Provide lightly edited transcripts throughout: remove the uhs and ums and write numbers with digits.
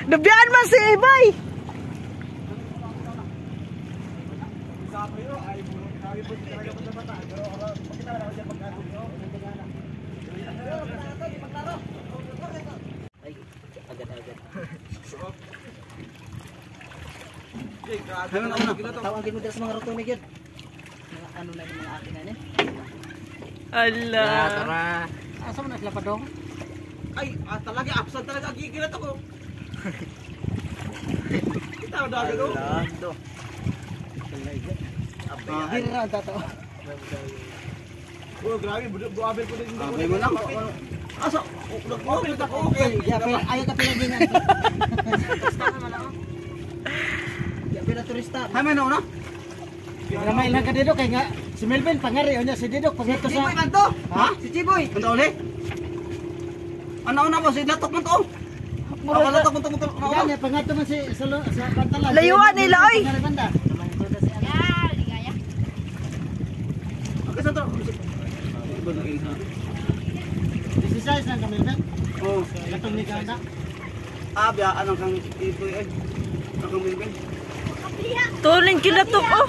Nabiyaan man si Ibay. Tawagin mo dito sa mga rotonig yun. Ano na yung mga akin na niya? Ala. Tara. Asa mo na sila pa dong? Ay, talaga absent talaga gigilat ako. Kita udah ada dong. Hira tatawa. Oh, grabe, buabel ko din. Abay mo lang. Asa? Buabel ta ko. Ayaw ka pinagingan. Turista naman ako. Ya pila turista. Hay man na. Ramay lang ka dito kay nga si Melvin pangari niya si Didok pag ito sa. Chiboy man to. Ha? Si Chiboy. Punta uli. Ano mo si Latok man to. Latok man to. Yan ya pangato man si sa Pantalan. Layuan nila oy. Kasi to. This is size ng Melvin. Oh, Gatong ni Ganda. biya anong kang Chiboy eh. Akong Melvin. Tulin kilatok oh.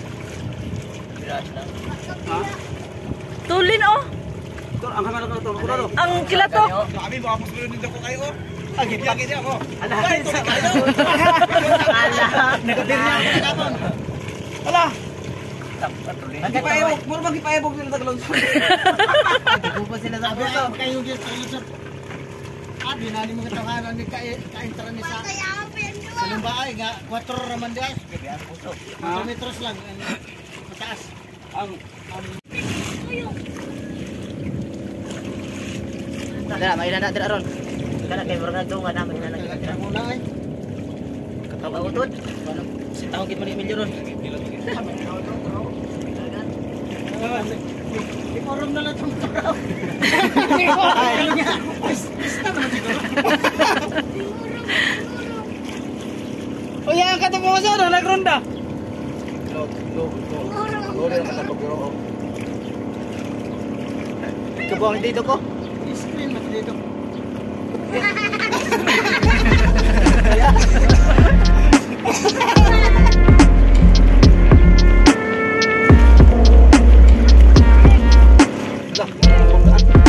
Ha? Tulin oh. Ito, ang kamera ko to. Ang kilatok. Kami mo ako sulo din ko kayo. Agi niya ako. Ala. Ala. Nagpaebok, mo magipaebok nila taglong. Bupa sila sa ato. Kayo gyud sa lusot. Abi nani mo katawanan ni kaintra ni sa. Sa lumbaay nga 4 raman diay. 4 metros lang mataas. Ang Dala, may na dira ron. Kana kay murag dungan na may na dira. Muna ay. Katawa utod. Si taong gid man Emilio ron. Di forum na lang tong taraw. Basta na siguro. Oya, kata mo sa nagronda. Kabuang dito ko. Screen mo dito. Lah,